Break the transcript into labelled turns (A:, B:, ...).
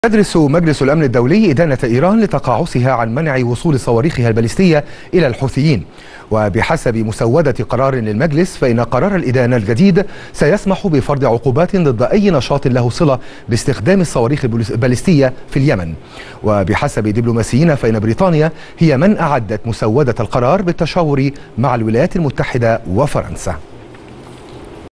A: يدرس مجلس الأمن الدولي إدانة إيران لتقاعسها عن منع وصول صواريخها الباليستية إلى الحوثيين. وبحسب مسودة قرار للمجلس فإن قرار الإدانة الجديد سيسمح بفرض عقوبات ضد أي نشاط له صلة باستخدام الصواريخ الباليستية في اليمن. وبحسب دبلوماسيين فإن بريطانيا هي من أعدت مسودة القرار بالتشاور مع الولايات المتحدة وفرنسا.